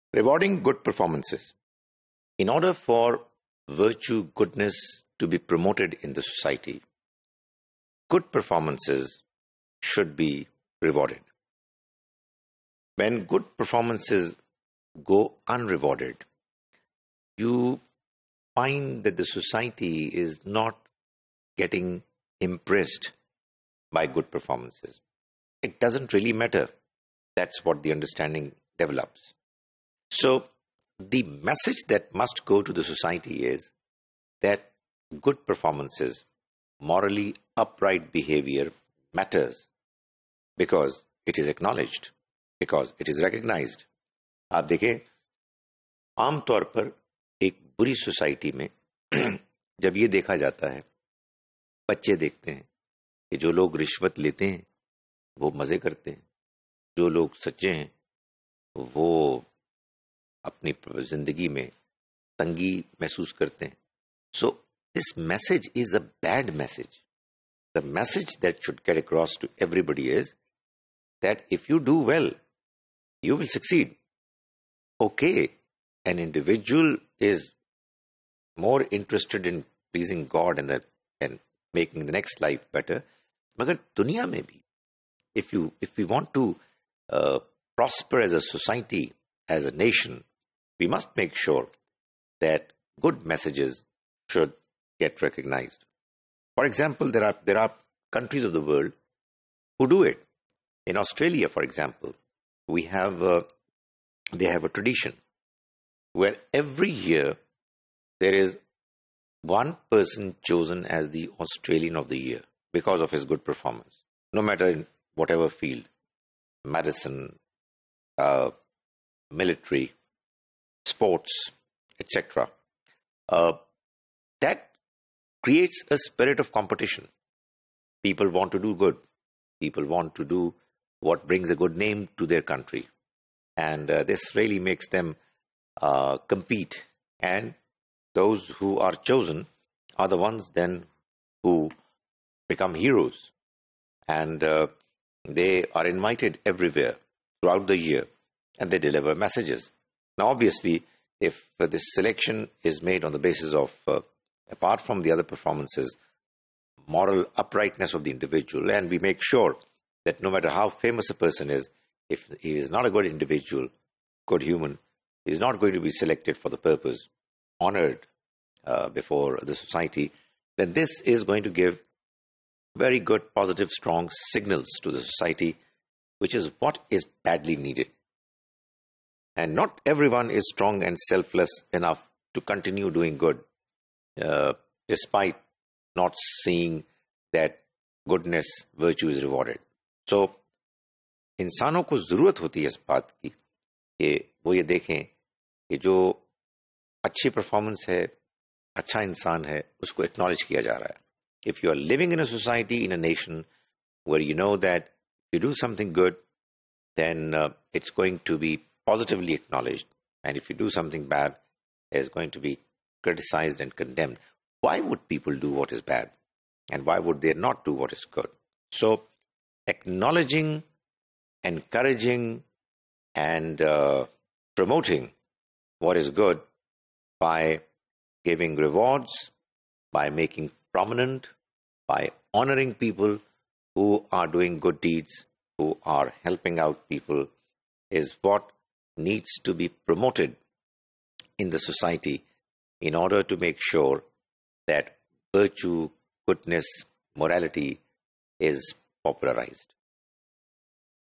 Rewarding good performances. In order for virtue, goodness to be promoted in the society, good performances should be rewarded. When good performances go unrewarded, you find that the society is not getting impressed by good performances. It doesn't really matter. That's what the understanding develops. So the message that must go to the society is that good performances, morally upright behavior matters because it is acknowledged, because it is recognized. आप देखें, आमतौर पर एक बुरी society में जब ये देखा जाता है, बच्चे देखते हैं कि जो लोग रिश्वत लेते हैं वो मजे करते हैं, जो लोग सच्चे हैं वो अपनी जिंदगी में तंगी महसूस करते हैं. So this message is a bad message. The message that should get across to everybody is that if you do well, you will succeed. Okay, an individual is more interested in pleasing God and making the next life better. मगर दुनिया में भी, if we want to prosper as a society, as a nation, we must make sure that good messages should get recognized. For example, there are countries of the world who do it. In Australia, for example, they have a tradition where every year there is one person chosen as the Australian of the Year because of his good performance, no matter in whatever field, medicine, military, sports, etc. That creates a spirit of competition. People want to do good. People want to do what brings a good name to their country. And this really makes them compete. And those who are chosen are the ones then who become heroes. And they are invited everywhere throughout the year. And they deliver messages. Now, obviously, if this selection is made on the basis of, apart from the other performances, moral uprightness of the individual, and we make sure that no matter how famous a person is, if he is not a good individual, good human, he is not going to be selected for the purpose, honored before the society, then this is going to give very good, positive, strong signals to the society, which is what is badly needed. And not everyone is strong and selfless enough to continue doing good, despite not seeing that goodness, virtue is rewarded. So, इंसानों को ज़रूरत होती है इस बात की कि वो ये देखें कि जो अच्छी परफॉर्मेंस है, अच्छा इंसान है, उसको एक्नॉलेज किया जा रहा है. If you are living in a society, in a nation, where you know that if you do something good, then it's going to be positively acknowledged. And if you do something bad, it's going to be criticized and condemned. Why would people do what is bad? And why would they not do what is good? So, acknowledging, encouraging, and promoting what is good by giving rewards, by making prominent, by honoring people who are doing good deeds, who are helping out people, is what needs to be promoted in the society in order to make sure that virtue, goodness, morality is popularized.